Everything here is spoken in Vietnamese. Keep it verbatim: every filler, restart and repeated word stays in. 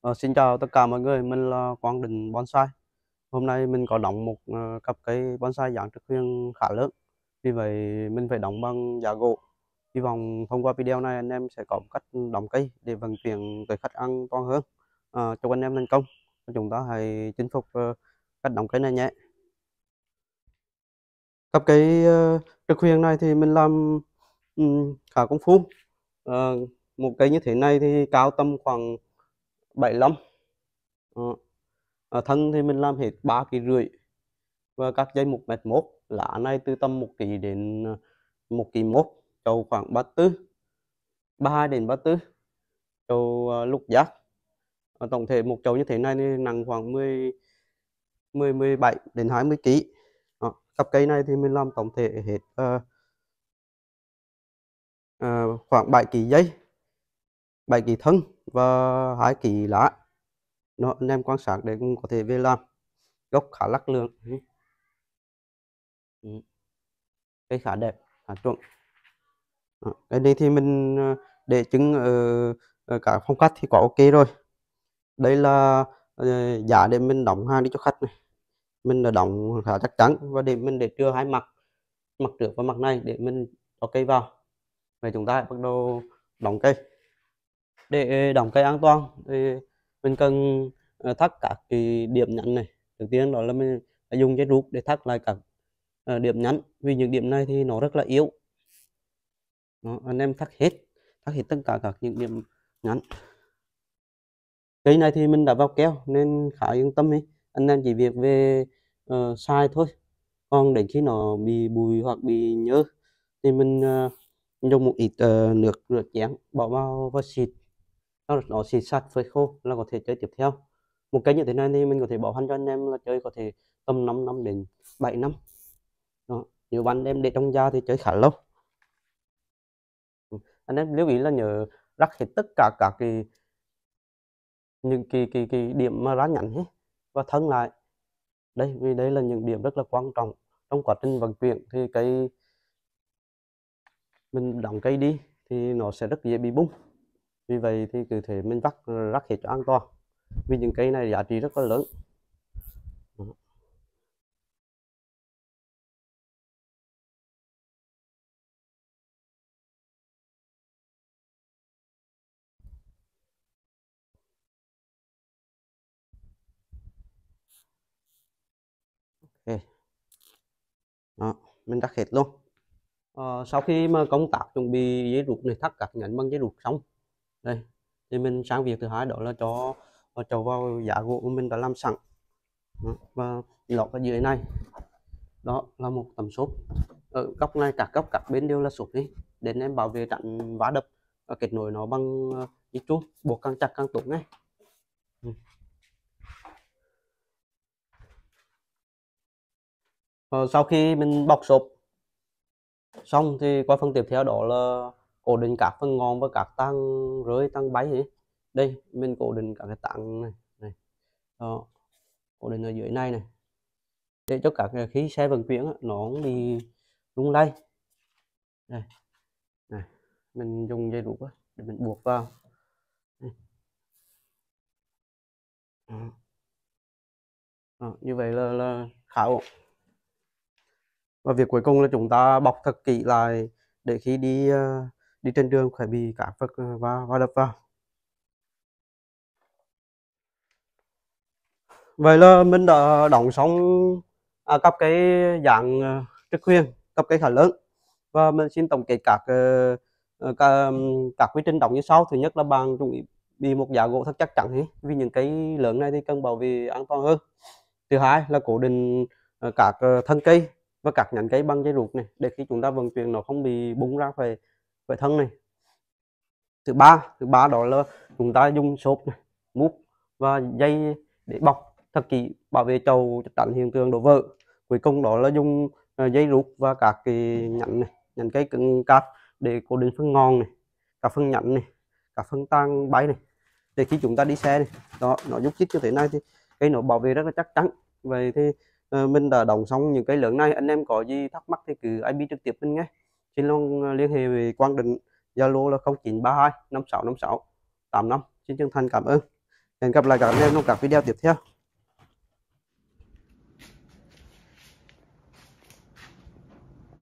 Ờ, Xin chào tất cả mọi người, mình là Quang Đình Bonsai. Hôm nay mình có đóng một ờ, cặp cây bonsai dạng trực huyền khá lớn, vì vậy mình phải đóng bằng giá gỗ. Hy vọng thông qua video này anh em sẽ có cách đóng cây để vận chuyển tới khách an toàn hơn. Ờ, chúc anh em thành công. Chúng ta hãy chinh phục ờ, cách đóng cây này nhé. Cặp cây ờ, trực huyền này thì mình làm ừm, khá công phu. Ờ, Một cây như thế này thì cao tầm khoảng bảy lăm. Ờ, Ở thân thì mình làm hết ba kỳ rưỡi, và các dây một mét mốt. Lá này từ tầm một kỳ đến ờ, một kỳ mốt. Chậu khoảng ba tư, ba hai đến ba tư. Chậu ờ, lục giác. Ờ, tổng thể một chậu như thế này thì nặng khoảng mười mười mười bảy đến hai mươi ký. Đó. Cặp cây này thì mình làm tổng thể hết ờ, ờ, khoảng bảy kỳ dây, bảy kỳ thân và hai kỳ lá. Nó anh em quan sát để cũng có thể về làm. Gốc khá lắc lượng. Ừ. Cây khá đẹp, khá chuẩn. Đó. Cái này thì mình ờ, để trưng ở, ở cả phong cách thì có ok rồi. Đây là ờ, giá để mình đóng hàng đi cho khách này. Mình đã đóng khá chắc chắn, và để mình để chừa hai mặt, mặt trước và mặt này để mình cho cây vào. Vậy chúng ta hãy bắt đầu đóng cây. Để đóng cây an toàn thì mình cần ờ, thắt các cái điểm nhấn này. Đầu tiên đó là mình phải dùng dây rút để thắt lại các ờ, điểm nhấn, vì những điểm này thì nó rất là yếu. Đó, anh em thắt hết, thắt hết tất cả các những điểm nhấn. Cây này thì mình đã vào keo nên khá yên tâm ấy. Anh em chỉ việc về uh, sai thôi. Còn đến khi nó bị bụi hoặc bị nhớ thì mình uh, dùng một ít uh, nước rửa chén bỏ vào và xịt. Nó, nó xịt sạch phơi khô là có thể chơi tiếp theo. Một cây như thế này thì mình có thể bảo hành cho anh em là chơi có thể tầm năm năm đến bảy năm. Đó. Nếu bạn em để trong da thì chơi khá lâu. Anh em lưu ý là nhớ rắc hết tất cả các cái những cái cái cái điểm mà ra nhắn hết và thân lại đây, vì đây là những điểm rất là quan trọng trong quá trình vận chuyển. Thì cây mình đóng cây đi thì nó sẽ rất dễ bị bung, vì vậy thì cứ thể mình vắt rắc hết cho an toàn, vì những cây này giá trị rất là lớn. Ok. Đó, mình rắc hết luôn. Ờ, sau khi mà công tác chuẩn bị dây rút này, thắt các nhánh bằng dây rút xong đây, thì mình sang việc thứ hai đó là cho cho chậu vào giá gỗ của mình đã làm sẵn. Đó, và lót ở dưới này đó là một tấm xốp. Ở góc này, các góc các bên đều là xốp đi để em bảo vệ tránh vá đập, và kết nối nó bằng dây chun, buộc càng chặt càng tốt ngay. Ừ. Ờ, sau khi mình bọc xốp xong thì qua phần tiếp theo đó là cố định các phần ngọn và các tang rơi tang bay ấy. Đây mình cố định các cái tang này, này. Đó, cố định ở dưới này này để cho các khí xe vận chuyển nó không bị lung lay. Đây này, mình dùng dây rút để mình buộc vào. Đó, như vậy là, là khá ổn. Và việc cuối cùng là chúng ta bọc thật kỹ lại để khi đi uh, đi trên đường phải bị các vật uh, va va đập vào. Vậy là mình đã đóng xong à, cặp cái dạng uh, trực huyền, cặp cái khá lớn, và mình xin tổng kết các uh, các, các quy trình đóng như sau. Thứ nhất là bạn chuẩn bị một giá gỗ thật chắc chắn ấy, vì những cây lớn này thì cần bảo vệ an toàn hơn. Thứ hai là cố định uh, các uh, thân cây và các nhánh cây bằng dây ruột này, để khi chúng ta vận chuyển nó không bị bung ra về về thân này. Thứ ba thứ ba đó là chúng ta dùng xốp này, mút và dây để bọc thật kỹ, bảo vệ chậu tránh hiện tượng đổ vỡ. Cuối cùng đó là dùng uh, dây rút và các cái nhánh này, nhánh cây cứng cáp để cố định phần ngọn này, các phần nhánh này, các phần tang bay này, để khi chúng ta đi xe này đó nó giúp chích như thế này thì cây nó bảo vệ rất là chắc chắn. Vậy thì uh, mình đã đóng xong những cây lớn này. Anh em có gì thắc mắc thì cứ i pê trực tiếp mình nhé. Xin luôn liên hệ về Quang Định, Zalo là không chín ba hai năm sáu năm sáu tám năm. Xin chân thành cảm ơn. Hẹn gặp lại các anh em trong các video tiếp theo.